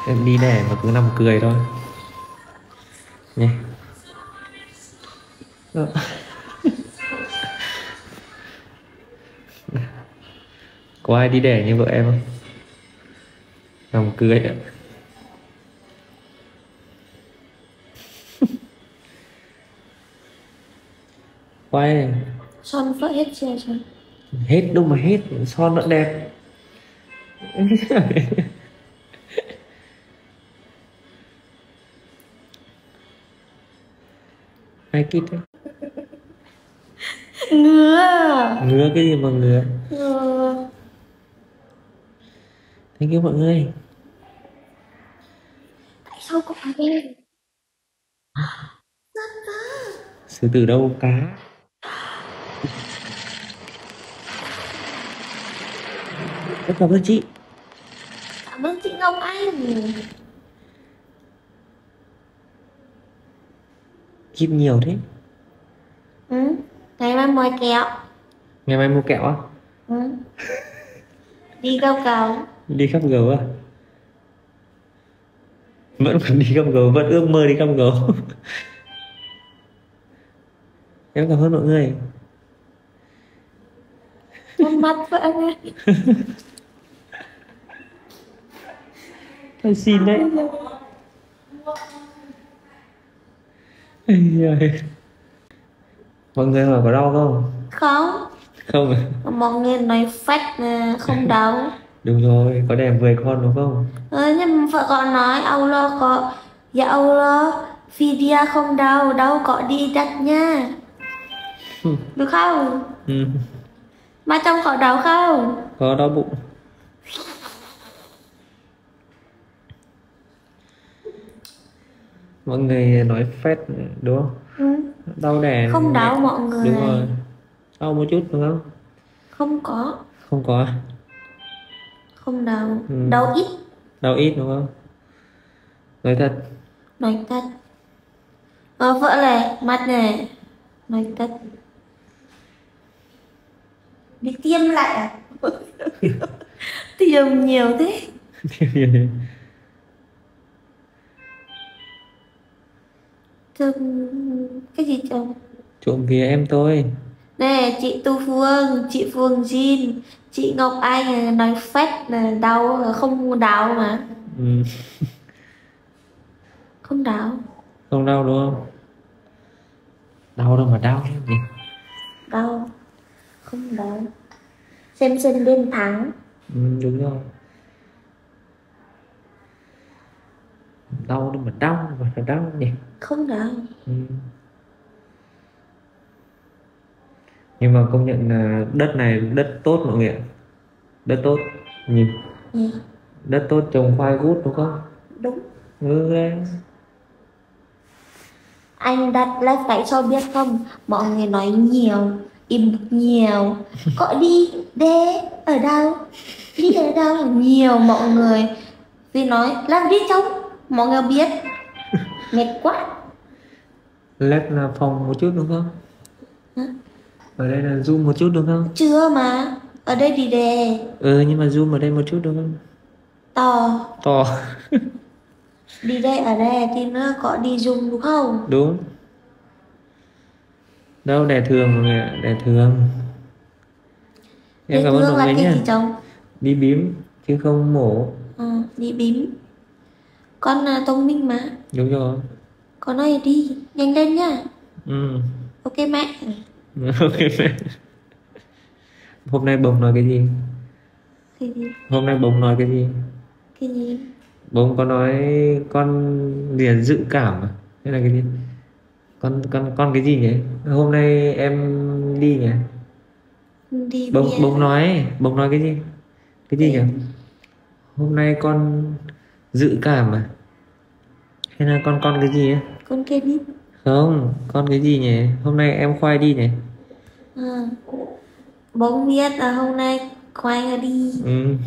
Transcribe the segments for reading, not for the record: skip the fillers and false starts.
Em đi đẻ mà cứ nằm cười thôi nhé. Có ai đi đẻ như vợ em không? Nằm cười ạ. Quay này. Son vỡ hết chưa rồi? Hết đâu mà hết, son vẫn đẹp. Ai kít đấy. Ngứa. Ngứa cái gì mà ngứa. Ngứa. Thank you mọi người. Tại sao có phải em? Sư tử đâu cá. Rất cảm ơn chị. Cảm ơn chị Ngọc Anh. Kim nhiều thế. Ừ. Ngày mai mời kẹo. Ngày mai mua kẹo á? Ừ. Đi gâu cầu. Đi khắp gấu à? Vẫn còn đi khắp gấu, vẫn ước mơ đi khắp gấu. Em cảm ơn mọi người. Con mắt vỡ nghe. Thôi xin đấy. Ây giời. Mọi người hỏi có đau không? Không. Không à? Mọi người nói phách không đau. Đúng rồi, có đẻ 10 con đúng không? Nhưng mà vợ con nói âu lo có. Dạ âu lo. Video không đau, đâu có đi đặt nha. Được không? Ừ. Mà trong có đau không? Có đau bụng. Mọi người nói phét đúng không? Ừ. Đau đẻ Không nhẹ. đau mọi người. Đúng rồi. Đau một chút đúng không? Không có. Không có. Không đau. Ừ. Đau ít. Đau ít đúng không? Nói thật. Nói thật. Vợ này, mặt này. Nói thật. Đi tiêm lại à? Tiêm nhiều thế. Trông... Cái gì chồng? Trộm vía em tôi. Nè, chị Tu Phương, chị Phương Jin, chị Ngọc Anh nói phách là đau, không đau mà. Ừ. Không đau. Không đau đúng không? Đau đâu mà đau nhỉ? Đau. Không đau. Xem bên thắng. Ừ, đúng rồi. Đau đâu mà đau mà đau nhỉ? Không đau. Ừ. Nhưng mà công nhận là đất này đất tốt mọi người ạ. Đất tốt. Nhìn. Ừ. Đất tốt trồng khoai gút đúng không? Đúng. Ừ đấy. Anh đặt like phải cho biết không? Mọi người nói nhiều, im nhiều. Có đi, đê, ở đâu? Đi ở đâu? Nhiều mọi người. Vì nói, làm đi trông. Mọi người biết. Mệt quá. Left là phòng một chút đúng không? Hả? Ở đây là zoom một chút đúng không? Chưa mà. Ở đây đi đề. Ừ nhưng mà zoom ở đây một chút đúng không? To. To. Đi đây ở đây thì nó có đi dùng đúng không? Đúng. Đâu đẻ thường mọi người ạ, đẻ thường. Em Đề cảm ơn thương mọi là người cái nhé. gì chồng? Đi bím chứ không mổ. Đi bím. Con là thông minh mà. Đúng rồi. Con ơi đi, nhanh lên nhá. Ừ. Ok mẹ. Ok mẹ. Hôm nay bông nói cái gì? Cái gì? Hôm nay bông nói cái gì? Cái gì? Bông có nói con liền dự cảm à? Hay là cái gì? Con cái gì nhỉ? Hôm nay em đi nhỉ? Đi Bông nói cái gì? Cái gì nhỉ? Hôm nay con dự cảm à? Hay là con cái gì ấy? con kia đi. Không, con cái gì nhỉ? Hôm nay em khoai đi nhỉ? À, bố biết là hôm nay khoai là đi. Ừ.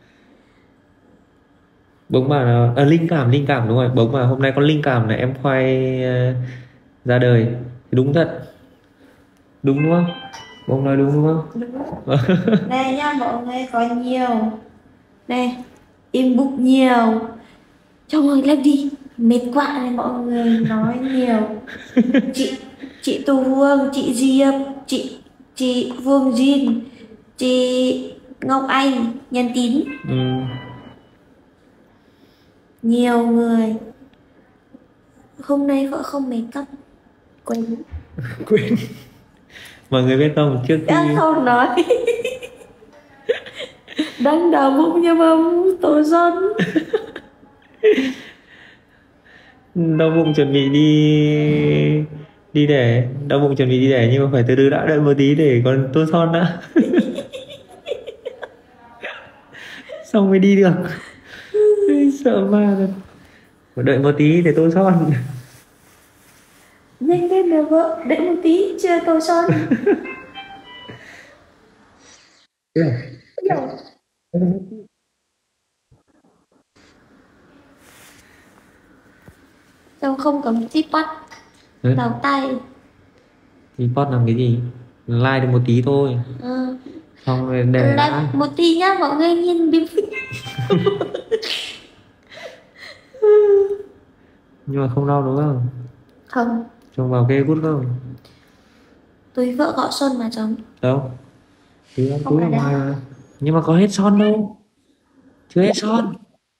Bỗng bảo là linh cảm đúng rồi. Bỗng bảo hôm nay con linh cảm là em khoai ra đời. Thì đúng thật. Đúng không? Bỗng nói đúng không? Đúng. Đây nha mọi người có nhiều. Đây, inbox nhiều. Trời ơi làm đi, mệt quá này mọi người nói nhiều. Chị Thu Hương, chị Diệp, chị Phương Duyên, chị Ngọc Anh nhắn tin nhiều người. Hôm nay vợ không make up, quên. Quên. Mọi người biết không, trước khi Đã không nói. Đang đau bụng nhưng mà tổ son. đau bụng chuẩn bị đi đẻ, đau bụng chuẩn bị đi đẻ nhưng mà phải từ từ đã, đợi một tí để còn tô son đã. Xong mới đi được. Sợ ma rồi, phải đợi một tí để tô son. Nhanh lên nè vợ, đợi một tí chưa tổ son. Xong không cầm tripod đầu tay. Tripod làm cái gì, like được một tí thôi. Xong rồi để đã. Một tí nhá mọi người nhìn bím. Nhưng mà không đau đúng không? Không. Trông vào kê cút không? Túi vợ gõ son mà chồng. Đâu? Túi Không túi phải ở ngoài đâu. mà. Nhưng mà có hết son đâu. Chưa hết son.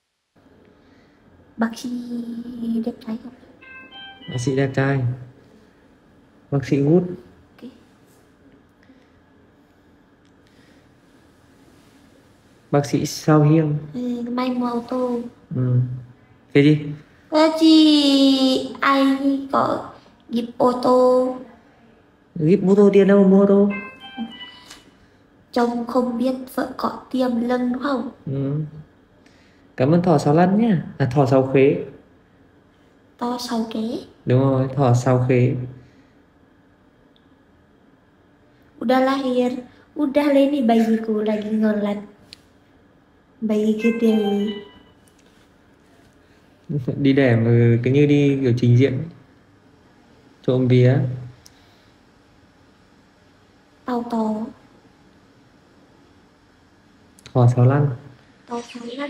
Bác sĩ đẹp trai không? Bác sĩ đẹp trai. Bác sĩ Good. Okay. Bác sĩ Sao Hiên. May mua ô tô. Cái gì? Chị ai có nghiệp ô tô. Gíp ô tô tiền đâu mà mua ô tô? Chồng không biết vợ có tiềm lưng không? Cảm ơn thỏ Sáu Lân nhá. À, thỏ Sáu Khế. To sau kế. Đúng rồi, thỏ Sáu Khế. Udah lahir, udah Leni bayiku lagi ngolat. Bayi gede. Đi đẻ mà cứ như đi kiểu trình diễn, trộm vía. Tao to. Thỏ Sáu Lân. To 6 lần.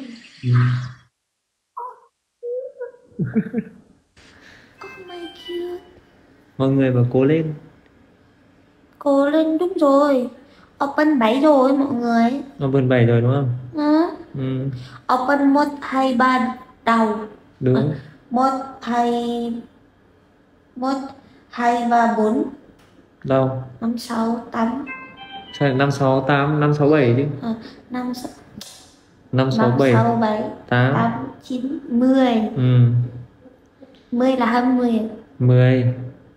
Oh my god. Mọi người bảo cố lên. Cố lên, đúng rồi. Open 7 rồi mọi người. Open 7 rồi đúng không? Open 1, 2, 3 đầu. Đúng. 1, 2, 1, 2, 3, 4. Đâu? 5, 6, 8. Sao lại 5, 6, 8, 5, 6, 7 chứ? 5, 6, 5, 6, 5, 7, 6, 7, 8, 8, 9, 10. 10 là 20. 10.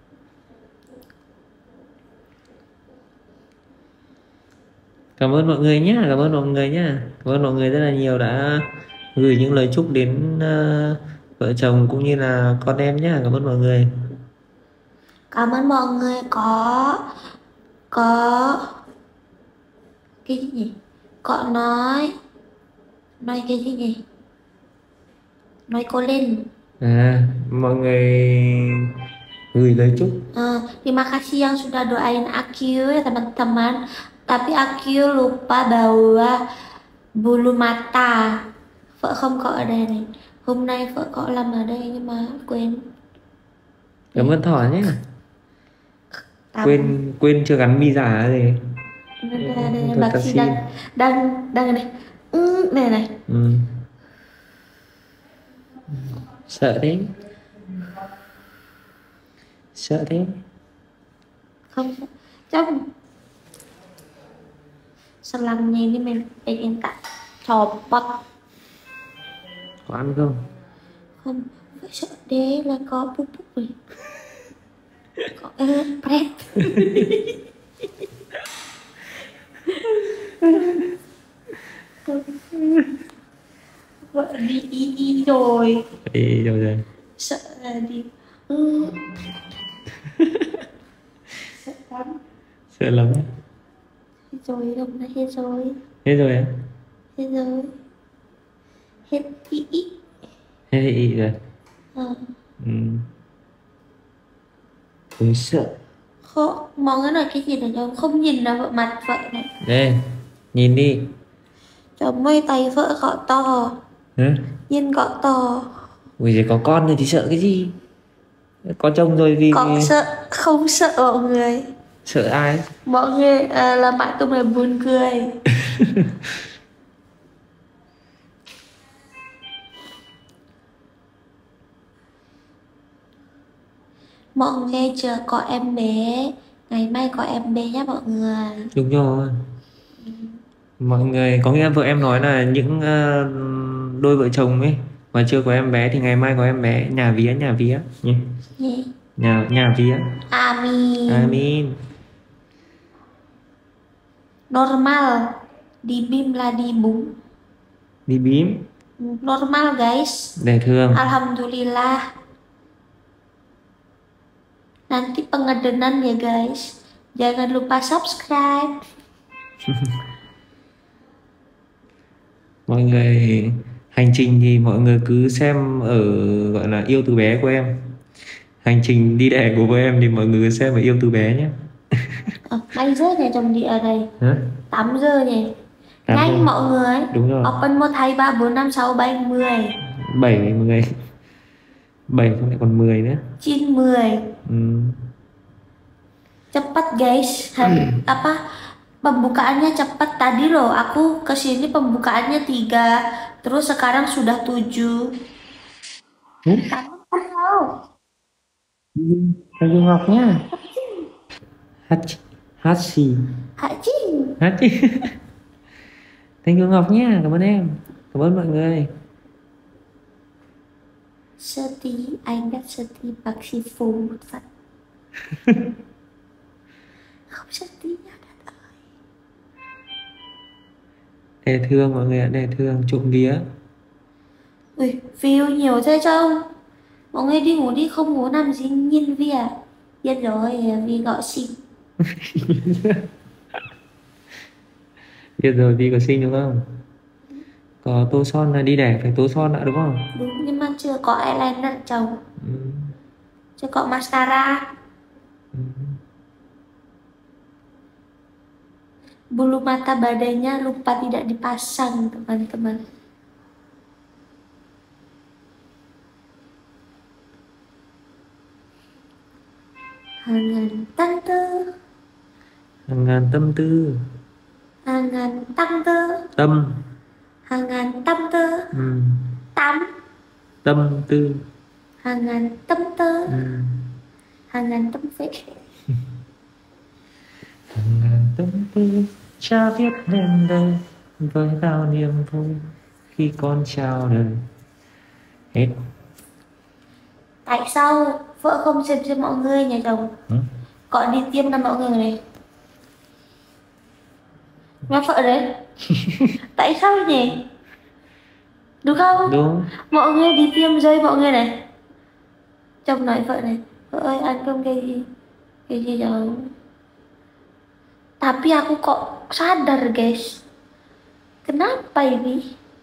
Cảm ơn mọi người nhé, cảm ơn mọi người nhé. Cảm ơn mọi người rất là nhiều đã gửi những lời chúc đến vợ chồng cũng như là con em nhé. Cảm ơn mọi người. Cảm ơn mọi người có cái gì nhỉ? Có nói cái gì nhỉ? Nói cố lên. Mọi người gửi lời chúc. Terima kasih yang sudah doain aku ya teman-teman. Tapi aku lupa bawa bulu mata. Vợ không có ở đây này. Hôm nay vợ có làm ở đây nhưng mà quên. Cảm ơn Thỏ nhé. Quên chưa gắn mi giả gì. Đây, bác sĩ đang này. Này. Sợ thế. Sợ thế. Không, trong selangnya ini pengen tak copot. Có ăn không? Không, sợ đế là có bút bút rồi. Có prep. Vợ đi rồi. Đi rồi. Sợ là đi. Sợ lắm. Sợ lắm. Hết rồi, hôm nay hết rồi. Hết rồi à? Hết rồi. Hết ý. Hết ý rồi. Tôi sợ. Không, mọi người nói cái gì này cho không nhìn vào mặt vợ này. Đây, nhìn đi. Cho mấy tay vợ gõ to. Hả? Nhìn gõ to. Ui giời, có con rồi thì sợ cái gì? Có chồng rồi thì Có sợ không sợ mọi người? sợ ai? Mọi người là bạn tôi là buồn cười. Mọi người nghe chưa, có em bé, ngày mai có em bé nhá mọi người. Đúng rồi. Mọi người có nghĩa vợ em nói là những đôi vợ chồng ấy mà chưa có em bé thì ngày mai có em bé, nhà vía nhỉ. Nhà vía. Amin. Amin. Normal, đi bim là đi búng. Đi bím. Normal guys. Để thương. Alhamdulillah. Nanti pengedenan ya guys. Jangan lupa subscribe. Mọi người hành trình thì mọi người cứ xem ở gọi là yêu từ bé của em. Hành trình đi đẻ của vợ em thì mọi người cứ xem ở yêu từ bé nhé. Mấy giờ nhỉ chồng đi ở đây? Hả? 8 giờ nhỉ? 8 Nhanh giờ. mọi người. Đúng rồi. Open 1, 2, 3, 4, 5, 6, 7, 10. 7, 10. 7 không lại còn 10 nữa. 9, 10. Cepat guys. Apa pembukaannya cepat, tadi loh aku kesini pembukaannya 3, terus sekarang sudah 7. Thầy Du Ngọc nhá. Hachi. Thầy Du Ngọc nhá, cảm ơn em. Cảm ơn mọi người. Sedih, anh rất sedih bác sĩ phù một phận. Không sedih nha đất ơi. Để thương mọi người ạ, để thương trộm vía. Ui, view nhiều thế không? Mọi người đi ngủ đi, không ngủ làm gì nhìn Vi à? Biết rồi, Vi gọi xin. Biết rồi, Vi có sinh đúng không? Có tô son là đi đẻ phải tô son đã đúng không? Đúng, nhưng mà chưa có eyeliner chồng. Chưa có mascara. Bulu mata badannya lupa tidak dipasang teman-teman. Hàng ngàn tâm tư. hàng ngàn tâm tư. Tâm. Hàng ngàn tâm tư. Tâm. Tâm tư. Hàng ngàn tâm tư. Hàng ngàn tâm phế. Hàng ngàn tâm tư cha viết lên đây với bao niềm vui khi con chào đời. Hết. Tại sao vợ không xem cho mọi người nhà chồng? Gọi đi tiêm là mọi người này. Nghe vợ đấy. Tại sao nhỉ? Đúng không? Đúng. Mọi người đi tiêm dây mọi người này. Chồng nói vợ này, vợ ơi ăn cơm cái gì đâu. Tapi aku kok sadar guys. Kenapa ini?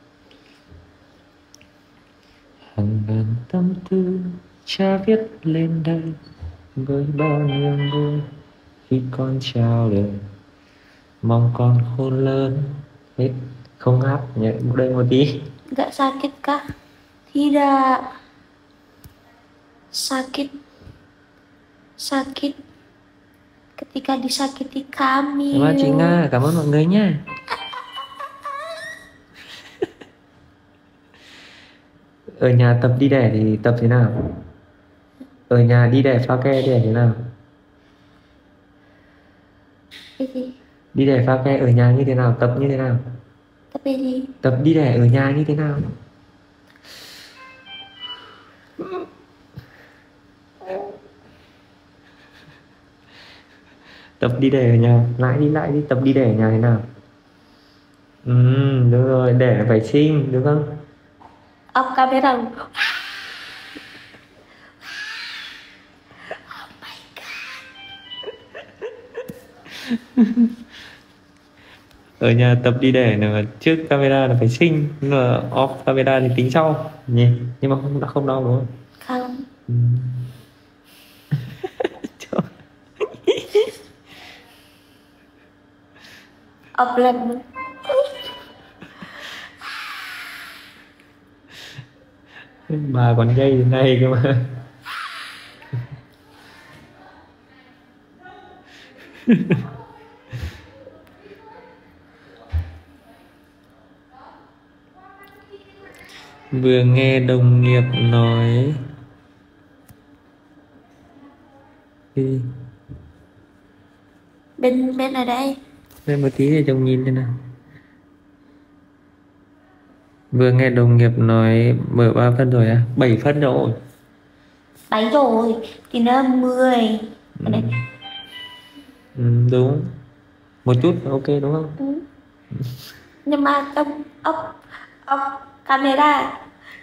Hàng ngàn tâm tư cha viết lên đây với bao niềm vui khi con chào đời. Mong con khôn lớn. Hết. Không hát, nhảy đây một tí. Gak sakit kah? Tidak. Sakit. Sakit ketika disakiti kami. Cảm ơn chị Nga, cảm ơn mọi người nha. Ở nhà tập đi đẻ thì tập thế nào? Ở nhà đi đẻ pha ke đẻ thế nào? Cái gì? Đi đẻ pha ke ở nhà như thế nào? Tập như thế nào? Tập cái gì? Tập đi đẻ ở nhà như thế nào? Tập đi đẻ ở nhà. Lại đi. Tập đi đẻ ở nhà thế nào? Đúng rồi. Đẻ phải xinh, đúng không? Off camera. Ở nhà tập đi đẻ là trước camera là phải xinh, nhưng mà off camera thì tính sau nhỉ. Nhưng mà không đau đúng không? Không. Off lên. Bà còn dây thế này cơ mà. Vừa nghe đồng nghiệp nói đi Bên ở đây. đây một tí để chồng nhìn thế nào. Vừa nghe đồng nghiệp nói mở 3 phân rồi à? 7 phân rồi. 7 rồi thì nó 10. Ừ. Ừ, đúng. Một chút ok đúng không? Ừ. Nhưng mà trong ốc camera.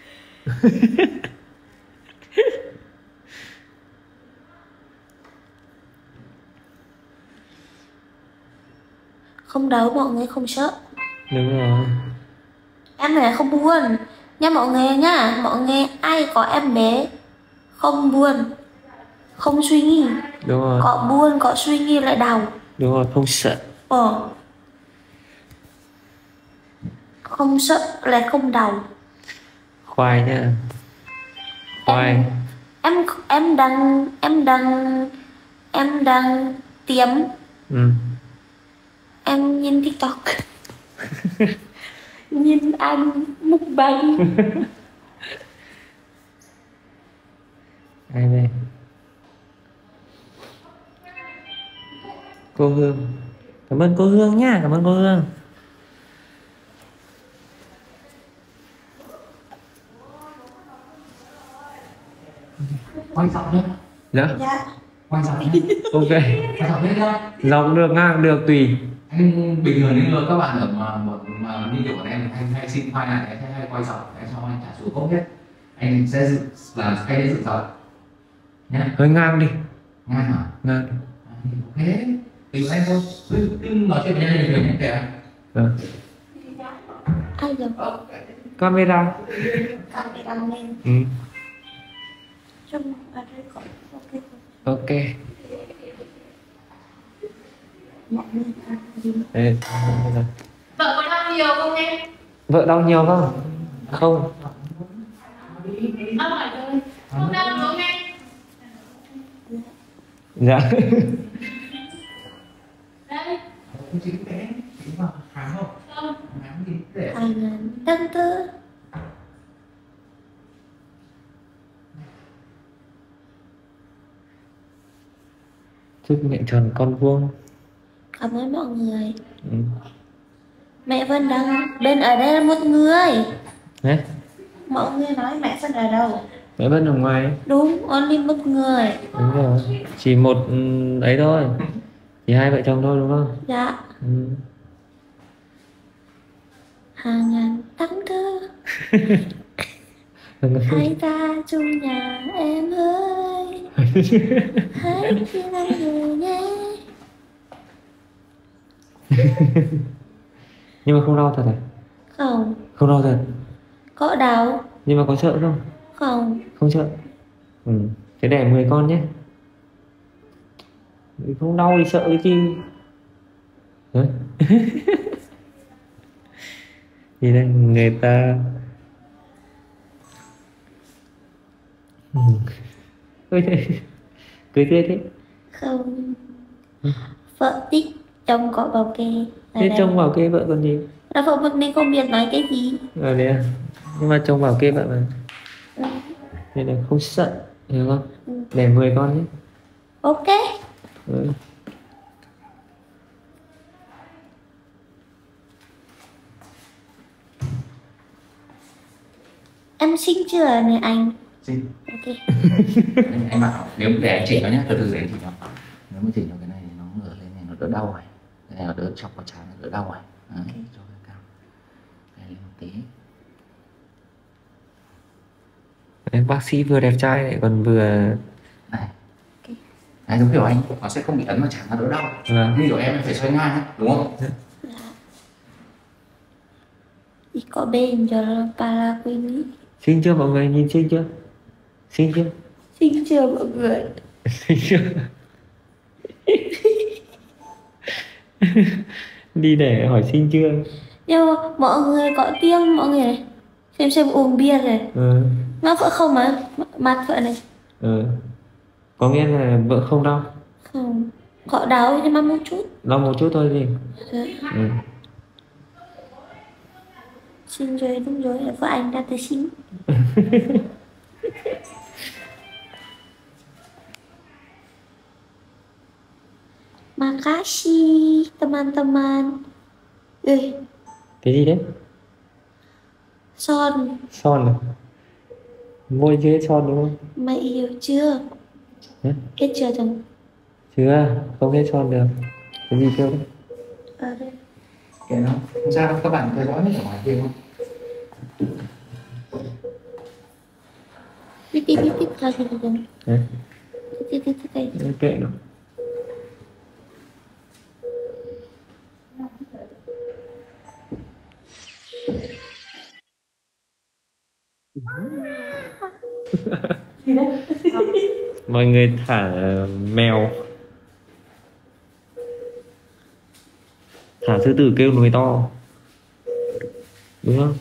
Không đâu, mọi người không sợ. Đúng rồi. Em này không buồn nha mọi người nhá. Mọi người ai có em bé không buồn, không suy nghĩ. Đúng rồi. Có buồn, có suy nghĩ lại đau. Đúng rồi, không sợ. Không sợ lại không đau. Khoai nhá. Khoai. Em đang tiêm. Ừ. Em nhìn TikTok. Nhìn anh mukbang. Ai đây? Cô Hương. Cảm ơn cô Hương nhá, cảm ơn cô Hương. Quay giọng nhé. Dạ. Quay giọng nhé. Ok. Quay giọng nhé nhá. Giọng được ngang được tùy. Anh bình thường những các bạn ở mà như kiểu của em hay xin file này anh hay quay giọng anh cho anh trả số không hết. Anh sẽ làm cái đấy dựng giọng nhé. Hơi ngang đi. Ngang hả? Ngang đi. Ok. Tùy anh thôi. Cứ nói chuyện với nhau nhiều nhé kìa. Ai giờ Camera. camera lên. Ừ. Trong ở đây có ok. Ok. Mọi người đi. Đây. Vợ có đau nhiều không em? Vợ đau nhiều không? Không. Đau phải rồi. Không đau đúng không em? Dạ. Đây. Không chính bé. Chính vào khám không? Không. Khám gì để Anh đang tư. Chúc mẹ tròn con vuông. Cảm ơn mọi người. Ừ. Mẹ Vân đang bên ở đây là một người. Đấy. Mọi người nói mẹ Vân ở đâu? Mẹ Vân ở ngoài. Đúng, only một người. Đúng rồi. Chỉ một ấy thôi. Chỉ hai vợ chồng thôi đúng không? Dạ. Ừ. Hàng ngàn tháng thư. Hãy ra chung nhà em ơi. Hãy chia người nhé. Nhưng mà không đau thật à? Không. Không đau thật. Có đau. Nhưng mà có sợ không? Không. Không sợ. Ừ. Thế đẻ 10 con nhé. Không đau thì sợ cái chi. Đấy. Thì đây người ta cười thế. Cười tươi thế. Không. Vợ thích chồng có bảo kê. Thế chồng bảo kê vợ còn gì? Là vợ bực mình không biết nói cái gì. Đấy à. Nhưng mà chồng bảo kê vợ mà. Ừ. Nên là không sợ. Hiểu không? Ừ. Đẻ 10 con nhé. Ok. Ừ. Em xin chưa này anh? xin. Ok. Anh bảo nếu để anh chỉnh nó nhé, từ từ để anh chỉnh nó. Nếu mà chỉnh nó cái này thì nó ngửa lên này nó đỡ đau này. Cái này nó đỡ chọc vào trán nó đỡ đau này. Đấy, cho cái cao. Cái lên một tí. Đấy, bác sĩ vừa đẹp trai lại còn vừa Này. Đấy, giống kiểu anh, nó sẽ không bị ấn vào trán nó đỡ đau. Vâng. Như kiểu em phải xoay ngang ấy, đúng không? Thì có bên cho para queen. xin chưa mọi người, nhìn xin chưa? Xin chưa? Xin chưa mọi người? Xin chưa? Đi để hỏi xin chưa? Nhưng mà mọi người có tiếng mọi người này. Xem uống bia rồi. Ừ. Nó vợ không mà mặt vợ này. Ừ. Có nghĩa là vợ không đau. Không. Họ đau nhưng mà một chút. Đau một chút thôi gì. Dạ. Ừ. Xin rồi, đúng rồi, vợ anh đã tới xin. Makasih teman-teman. Cái gì đấy? Son, Son à? Môi chưa hết son đúng không? mày yêu chưa? Hả? Hết chưa chồng? Chưa, không hết son được. Cái gì kêu đấy? Ở đây. Kệ nó, không sao đâu, các bạn theo dõi hết ở ngoài kia không? Titit lagi di chồng. Hả? Titit đây. Kệ nó. Mọi người thả mèo, thả sư tử kêu nồi to, đúng không?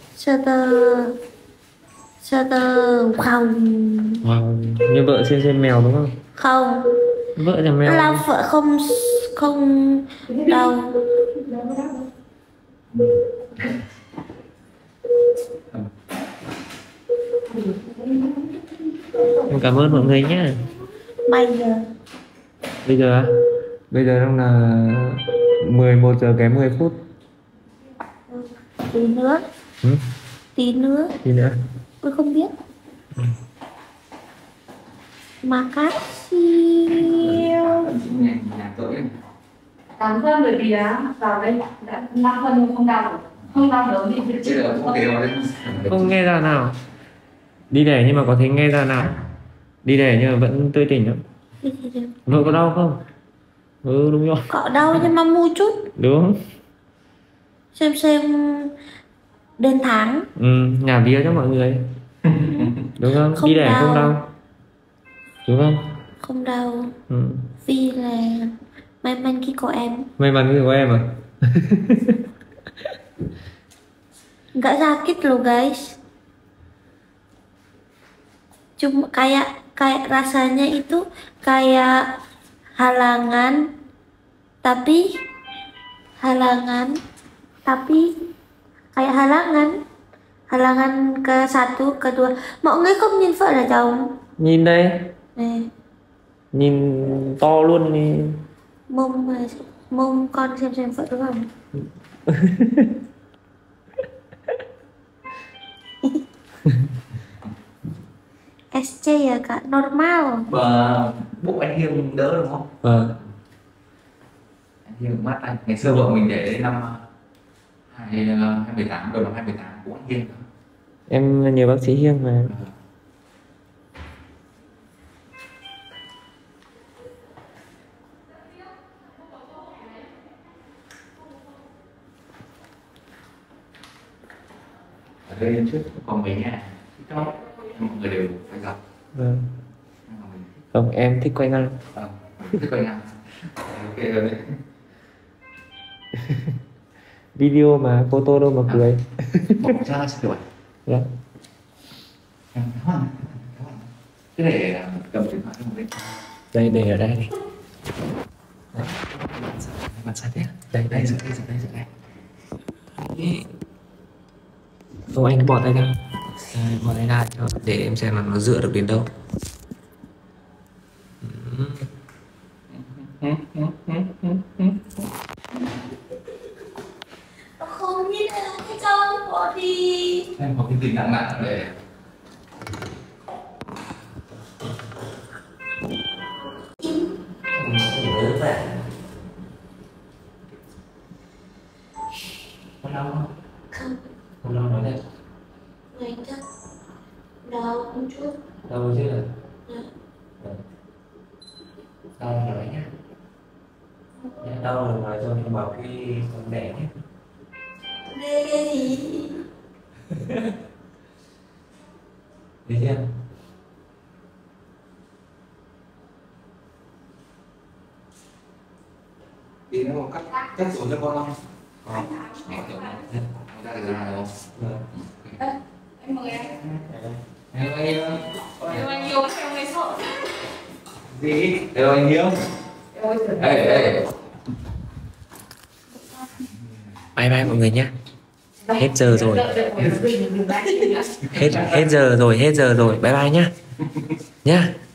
Sơ tơ không. Wow. Như vợ xem mèo đúng không? Không. Vợ là mèo. Là vợ không đau. Em cảm ơn mọi người nhé. Bây giờ. Bây giờ á? Bây giờ đang là 11 giờ kém 10 phút. Tí nữa. Ừ? Tí nữa. Gì nữa? Tôi không biết. Makasih. Nhà cỡ này. 8 phân bởi vì vào đây đã 5 phân không đau rồi. Không đau đớn thì Bây giờ không kêu đấy. Không nghe ra nào. Đi đẻ nhưng mà có thấy nghe ra nào. Đi đẻ nhưng mà vẫn tươi tỉnh lắm. Vợ có đau không? Ừ đúng rồi. Có đau nhưng mà mua chút. Đúng. Xem đến tháng. Ừ, nhà bia cho mọi người. Đúng không? Không Đi đẻ không đau. đau. Đúng không? Không đau. Ừ. Vì là may mắn khi có em. May mắn khi có em à? Gak sakit loh guys. Cuma kayak rasanya itu kayak halangan tapi kayak halangan ke satu kedua. Mọi người không nhìn vợ là chồng. Nhìn đây. Nè. Nhìn to luôn đi. Mông con xem vợ đúng không? SC ya kak, normal. Bố anh Hiêm đỡ đúng không? Vâng. Anh Hiêm mắt anh. Ngày xưa vợ mình để đến năm 2018, đầu năm 2018 bố anh Hiêm. Em nhờ bác sĩ Hiêm mà. Ở đây trước còn mấy nhà TikTok mọi người đều phải gặp. Vâng. Không, em thích quay ngang. Thích quay ngang. Ok rồi đấy. Video mà photo đâu mà cười. Bỏ ra sẽ kiểu Dạ. Cái để cầm điện thoại không đấy. Đây, để ở đây này. Bạn sai thế. Đây, Đây. Không, anh bỏ tay ra. Bỏ tay ra cho để em xem là nó dựa được đến đâu. Không như thế cái con bỏ đi. Em có cái gì nặng nặng để Không đau không? Không. Không đau nói đây. Ngày chắc đau một chút. Đau chứ là? Dạ. Đau là nói nhá. Đau là nói cho em bảo khi con đẻ nhé. Ghê cái gì? Thấy chưa? thì nó cắt xuống cho con không? Ra được ra rồi. Em mời em. Hello anh Hiếu. Yêu anh yêu theo ngày sợ. Gì? Hello anh Hiếu. Ê. Bye bye mọi người nhé. Hết giờ rồi. Hết giờ rồi. Bye bye nhá. Nhá.